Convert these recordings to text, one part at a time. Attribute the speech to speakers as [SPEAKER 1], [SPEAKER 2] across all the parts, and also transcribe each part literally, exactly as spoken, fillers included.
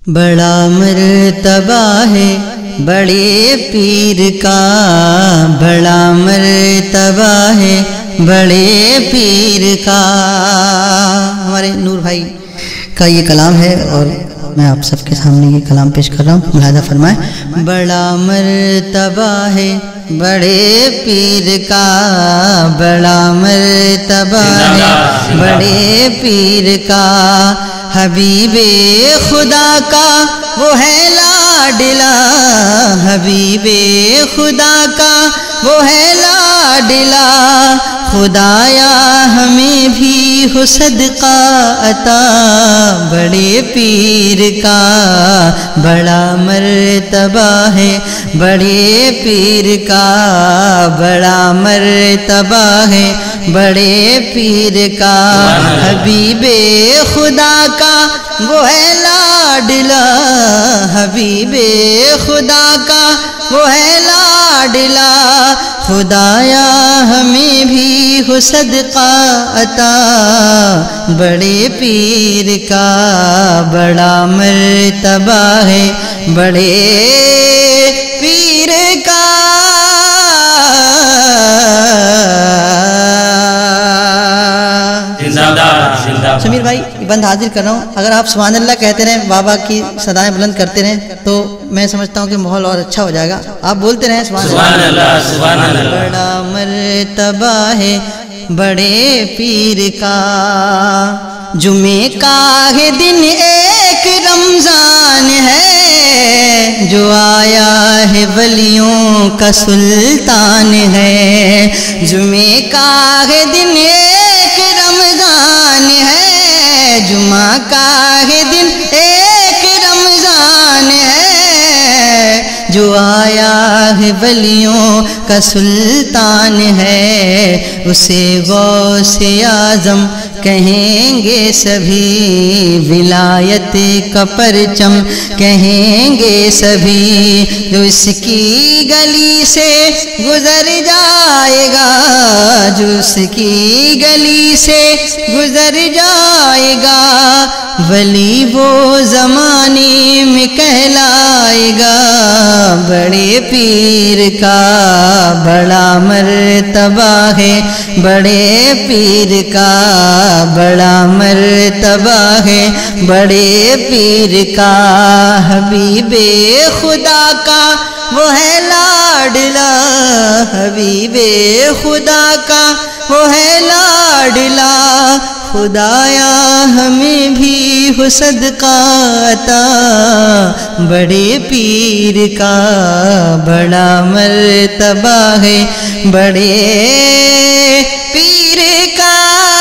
[SPEAKER 1] بڑا مرتبہ ہے بڑے پیر کا، بڑا مرتبہ ہے بڑے پیر کا۔ ہمارے نور بھائی کا یہ کلام ہے اور میں آپ سب کے سامنے یہ کلام پیش کر رہا ہوں، ملاحظہ فرمائیں۔ بڑا مرتبہ ہے بڑے پیر کا، بڑا مرتبہ ہے بڑے پیر کا، حبیب خدا کا وہ ہے لاڈلا، حبیب خدا کا وہ ہے لاڈلا، خدایا ہمیں بھی ہو صدقہ عطا، بڑے پیر کا بڑا مرتبہ ہے بڑے پیر کا، بڑا مرتبہ ہے بڑے پیر کا، حبیب خدا کا وہ ہے لاڈلا، حبیب خدا کا وہ ہے لاڈلا، خدایا ہمیں بھی ہو صدقہ عطا، بڑے پیر کا بڑا مرتبہ ہے بڑے پیر کا۔ سمیر بھائی بند حاضر کر رہا ہوں، اگر آپ سبحان اللہ کہتے رہیں، بابا کی صدائیں بلند کرتے رہیں تو میں سمجھتا ہوں کہ ماحول اور اچھا ہو جائے گا۔ آپ بولتے رہیں سبحان اللہ سبحان اللہ۔ بڑا مرتبہ ہے بڑے پیر کا، جمعے کا ہے دن ایک رمضان ہے، جو آیا ہے ولیوں کا سلطان ہے، جمعے کا ہے دن ایک رمضان ہے، جمعہ کا ہے دن ایک رمضان ہے، جو آیا ہے ولیوں کا سلطان ہے، اسے غوث اعظم کہیں گے سبھی، ولایت کا پرچم کہیں گے سبھی، جو اس کی گلی سے گزر جائے گا، جو اس کی گلی سے گزر جائے گا، ولی وہ زمانے میں کہلائے گا، بڑے پیر کا بڑا مرتبہ ہے بڑے پیر کا، بڑا مرتبہ ہے بڑے پیر کا، حبیب خدا کا وہ ہے لاڈلا، حبیب خدا کا وہ ہے لاڈلا، خدایا ہمیں بھی ہو صدقہ عطا، بڑے پیر کا بڑا مرتبہ ہے بڑے پیر کا۔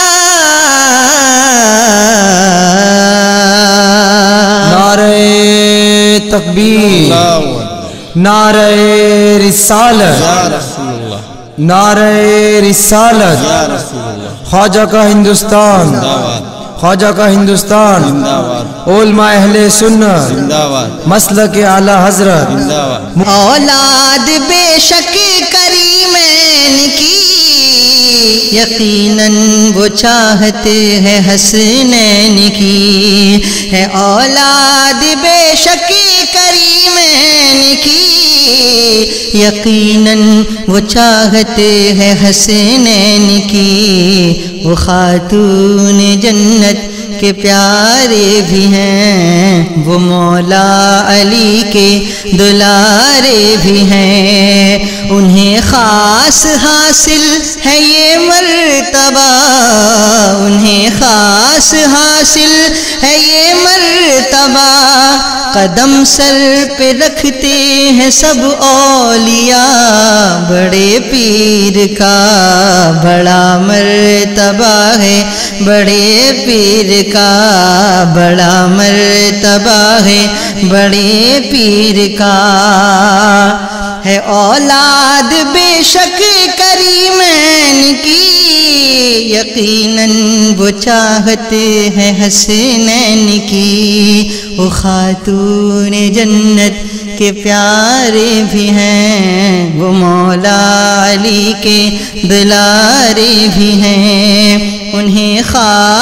[SPEAKER 2] نعرہ تکبیر، نعرہ رسالت، نعرہ رسالت، خواجہ کا ہندوستان، خواجہ کا ہندوستان، علماء اہل سنت، مسلک اعلی حضرت۔
[SPEAKER 1] اولاد بے شک کریمین کی، یقیناً وہ چاہتے ہیں حسنین کی، ہے اولاد بے شک کریمین کی، یقیناً وہ چاہتے ہیں حسنین کی، وہ خاتون جنت کے پیارے بھی ہیں، وہ مولا علی کے دلارے بھی ہیں، انہیں خاص حاصل ہے یہ مرتبہ، انہیں خاص حاصل ہے یہ مرتبہ، قدم سر پہ رکھتے ہیں سب اولیاء، بڑے پیر کا بڑا مرتبہ ہے بڑے پیر کا، بڑا مرتبہ ہے بڑے پیر کا، ہے اولاد بے شک کریمین کی، یقیناً وہ چاہتے ہیں حسنین کی، وہ خاتون جنت کے پیارے بھی ہیں، وہ مولا علی کے دلارے بھی ہیں، انہیں خاص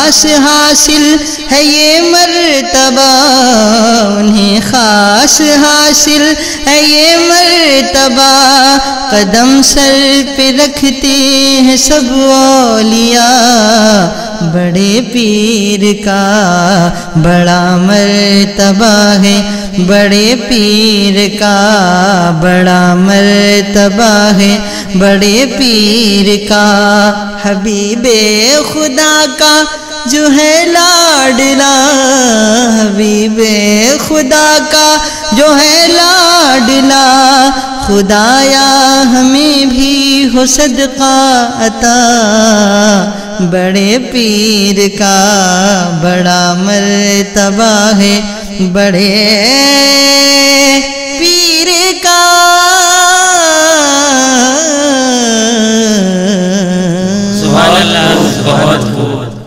[SPEAKER 1] خاص حاصل ہے یہ مرتبہ، انہیں خاص حاصل ہے یہ مرتبہ، قدم سر پہ رکھتے ہیں سب اولیاء، بڑے پیر کا بڑا مرتبہ ہے، بڑے پیر کا بڑا مرتبہ ہے، بڑے پیر کا۔ حبیب خدا کا جو ہے لاڈلا، حبیب خدا کا جو ہے لاڈلا، خدایا ہمیں بھی ہو صدقہ عطا، بڑے پیر کا بڑا مرتبہ ہے، بڑے پیر کا
[SPEAKER 3] سبحان اللہ، بہت خوب۔